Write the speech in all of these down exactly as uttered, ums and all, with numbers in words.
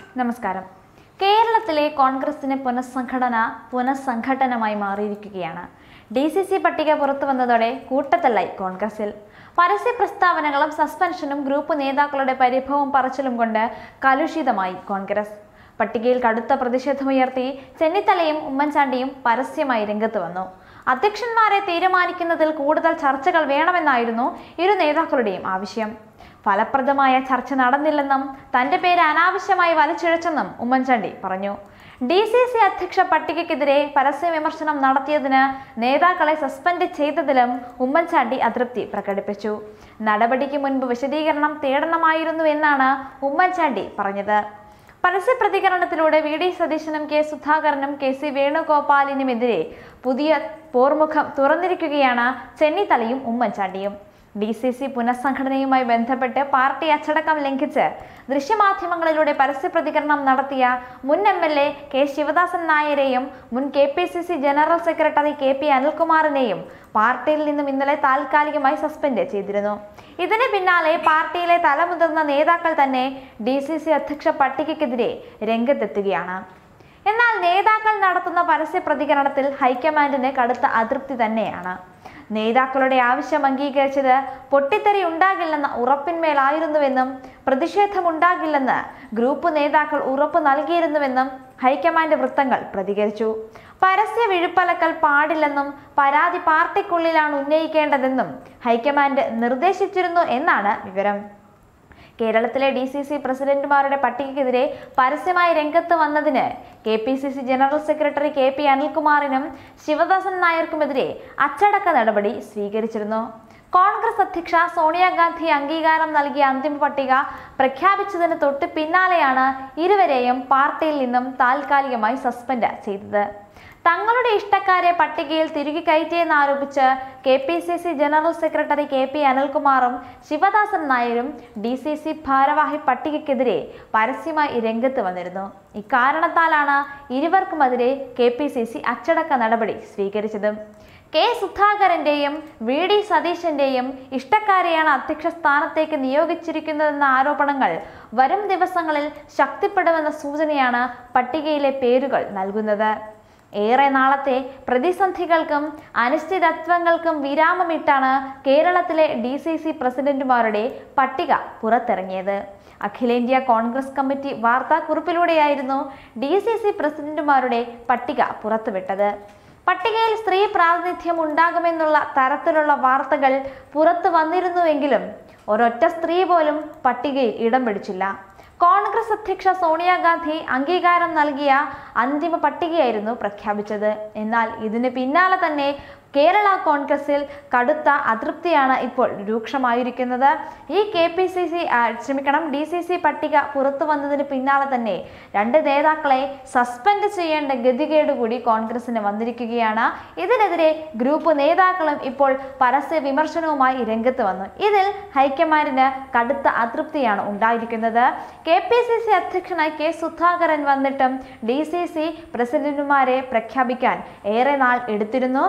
നമസ്കാരം. കേരളത്തിലെ കോൺഗ്രസിന് പുനഃസംഘടന പുനഃസംഘടനമായി മാറിയിരിക്കുകയാണ്. ഡി സി സി പട്ടിക പുറത്തു വന്നതോടെ കൂട്ടത്തല്ലായി കോൺഗ്രസിൽ. പരസ്യ പ്രസ്താവനകളും സസ്പെൻഷനും ഗ്രൂപ്പ് നേതാക്കളുടെ പരിഭവവും പറച്ചിലും കൊണ്ട് കലുഷിതമായി കോൺഗ്രസ്. പട്ടികയിൽ കടുത്ത പ്രതിഷേധമുയർത്തി ചെന്നിത്തലയും ഉമ്മൻചാണ്ടിയും പരസ്യമായി രംഗത്ത് വന്നു. അധ്യക്ഷന്മാരെ തീരുമാനിക്കുന്നതിൽ കൂടുതൽ ചർച്ചകൾ വേണമെന്നായിരുന്നു ഇരു നേതാക്കളുടെയും ആവശ്യം. ഫലപ്രദമായ ചർച്ച നടന്നില്ലെന്നും തന്റെ പേര് അനാവശ്യമായി വലിച്ചിഴച്ചെന്നും ഉമ്മൻചാണ്ടി പറഞ്ഞു. ഡി സി സി അധ്യക്ഷ പട്ടികയ്ക്കെതിരെ പരസ്യ വിമർശനം നടത്തിയതിന് നേതാക്കളെ സസ്പെൻഡ് ചെയ്തതിലും ഉമ്മൻചാണ്ടി അതൃപ്തി പ്രകടിപ്പിച്ചു. നടപടിക്ക് മുൻപ് വിശദീകരണം തേടണമായിരുന്നു എന്നാണ് ഉമ്മൻചാണ്ടി പറഞ്ഞത്. പരസ്യ പ്രതികരണത്തിലൂടെ വി ഡി സതീശനും കെ സുധാകരനും കെ സി വേണുഗോപാലിനുമെതിരെ പുതിയ പോർമുഖം തുറന്നിരിക്കുകയാണ് ചെന്നിത്തലയും ഉമ്മൻചാണ്ടിയും. ഡി സി സി പുനഃസംഘടനയുമായി ബന്ധപ്പെട്ട് പാർട്ടി അച്ചടക്കം ലംഘിച്ച് ദൃശ്യമാധ്യമങ്ങളിലൂടെ പരസ്യ പ്രതികരണം നടത്തിയ മുൻ M L A K Sivadasan നായരെയും മുൻ K P C C general secretary K P അനിൽകുമാറിനെയും പാർട്ടിയിൽ നിന്നും ഇന്നലെ താൽക്കാലികമായി സസ്പെൻഡ് ചെയ്തിരുന്നു. ഇതിന് പിന്നാലെ പാർട്ടിയിലെ തലമുതിർന്ന നേതാക്കൾ തന്നെ ഡി സി സി അധ്യക്ഷ പട്ടികയ്ക്കെതിരെ രംഗത്തെത്തുകയാണ്. എന്നാൽ നേതാക്കൾ നടത്തുന്ന പരസ്യ പ്രതികരണത്തിൽ ഹൈക്കമാൻഡിന് കടുത്ത അതൃപ്തി തന്നെയാണ്. നേതാക്കളുടെ ആവശ്യം അംഗീകരിച്ചത് പൊട്ടിത്തെറി ഉണ്ടാകില്ലെന്ന ഉറപ്പിന്മേലായിരുന്നുവെന്നും പ്രതിഷേധമുണ്ടാകില്ലെന്ന് ഗ്രൂപ്പ് നേതാക്കൾ ഉറപ്പ് നൽകിയിരുന്നുവെന്നും ഹൈക്കമാൻഡ് വൃത്തങ്ങൾ പ്രതികരിച്ചു. പരസ്യ വിഴുപ്പലക്കൽ പാടില്ലെന്നും പരാതി പാർട്ടിക്കുള്ളിലാണ് ഉന്നയിക്കേണ്ടതെന്നും ഹൈക്കമാൻഡ് നിർദ്ദേശിച്ചിരുന്നു എന്നാണ് വിവരം. കേരളത്തിലെ ഡി സി സി പ്രസിഡന്റുമാരുടെ പട്ടികയ്ക്കെതിരെ പരസ്യമായി രംഗത്ത് വന്നതിന് K P C C general secretary K P അനിൽകുമാറിനും ശിവദാസൻ നായർക്കുമെതിരെ അച്ചടക്ക നടപടി സ്വീകരിച്ചിരുന്നു. കോൺഗ്രസ് അധ്യക്ഷ സോണിയാഗാന്ധി അംഗീകാരം നൽകിയ അന്തിമ പട്ടിക പ്രഖ്യാപിച്ചതിന് തൊട്ട് പിന്നാലെയാണ് ഇരുവരെയും പാർട്ടിയിൽ നിന്നും താൽക്കാലികമായി സസ്പെൻഡ് ചെയ്തത്. തങ്ങളുടെ ഇഷ്ടക്കാരെ പട്ടികയിൽ തിരികെ കയറ്റിയെന്നാരോപിച്ച് K P C C general secretary K P അനിൽകുമാറും ശിവദാസൻ നായരും ഡി സി സി ഭാരവാഹി പട്ടികയ്ക്കെതിരെ പരസ്യമായി രംഗത്ത് വന്നിരുന്നു. ഇക്കാരണത്താലാണ് ഇരുവർക്കുമെതിരെ കെ പി സി സി അച്ചടക്ക നടപടി സ്വീകരിച്ചത്. കെ സുധാകരന്റെയും വി ഡി സതീശന്റെയും ഇഷ്ടക്കാരെയാണ് അധ്യക്ഷ സ്ഥാനത്തേക്ക് നിയോഗിച്ചിരിക്കുന്നതെന്ന ആരോപണങ്ങൾ വരും ദിവസങ്ങളിൽ ശക്തിപ്പെടുമെന്ന സൂചനയാണ് പട്ടികയിലെ പേരുകൾ നൽകുന്നത്. ഏറെ നാളത്തെ പ്രതിസന്ധികൾക്കും അനിശ്ചിതത്വങ്ങൾക്കും വിരാമമിട്ടാണ് കേരളത്തിലെ ഡി സി സി പ്രസിഡന്റുമാരുടെ പട്ടിക പുറത്തിറങ്ങിയത്. അഖിലേന്ത്യാ കോൺഗ്രസ് കമ്മിറ്റി വാർത്താക്കുറിപ്പിലൂടെയായിരുന്നു ഡി സി സി പ്രസിഡന്റുമാരുടെ പട്ടിക പുറത്തുവിട്ടത്. പട്ടികയിൽ സ്ത്രീ പ്രാതിനിധ്യം ഉണ്ടാകുമെന്നുള്ള തരത്തിലുള്ള വാർത്തകൾ പുറത്തു വന്നിരുന്നുവെങ്കിലും ഒരൊറ്റ സ്ത്രീ പോലും പട്ടികയിൽ ഇടം പിടിച്ചില്ല. കോൺഗ്രസ് അധ്യക്ഷ സോണിയാഗാന്ധി അംഗീകാരം നൽകിയ അന്തിമ പട്ടികയായിരുന്നു പ്രഖ്യാപിച്ചത്. എന്നാൽ ഇതിന് പിന്നാലെ തന്നെ കേരള കോൺഗ്രസിൽ കടുത്ത അതൃപ്തിയാണ് ഇപ്പോൾ രൂക്ഷമായിരിക്കുന്നത്. ഈ കെ പി സി സി ക്ഷമിക്കണം ഡി സി സി പട്ടിക പുറത്തു വന്നതിന് പിന്നാലെ തന്നെ രണ്ട് നേതാക്കളെ സസ്പെൻഡ് ചെയ്യേണ്ട ഗതികേട് കൂടി കോൺഗ്രസിന് വന്നിരിക്കുകയാണ്. ഇതിനെതിരെ ഗ്രൂപ്പ് നേതാക്കളും ഇപ്പോൾ പരസ്യ വിമർശനവുമായി രംഗത്ത് വന്നു. ഇതിൽ ഹൈക്കമാൻഡിന് കടുത്ത അതൃപ്തിയാണ് ഉണ്ടായിരിക്കുന്നത്. കെ പി സി സി അധ്യക്ഷനായി കെ സുധാകരൻ വന്നിട്ടും ഡി സി സി പ്രസിഡന്റുമാരെ പ്രഖ്യാപിക്കാൻ ഏറെ നാൾ എടുത്തിരുന്നു.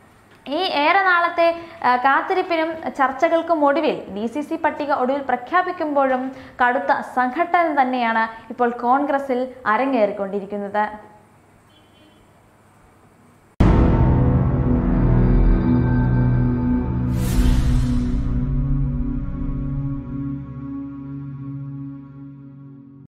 ഈ ഏറെ നാളത്തെ കാത്തിരിപ്പിനും ചർച്ചകൾക്കും ഒടുവിൽ ഡി സി സി പട്ടിക ഒടുവിൽ പ്രഖ്യാപിക്കുമ്പോഴും കടുത്ത സംഘട്ടനം തന്നെയാണ് ഇപ്പോൾ കോൺഗ്രസിൽ അരങ്ങേറിക്കൊണ്ടിരിക്കുന്നത്.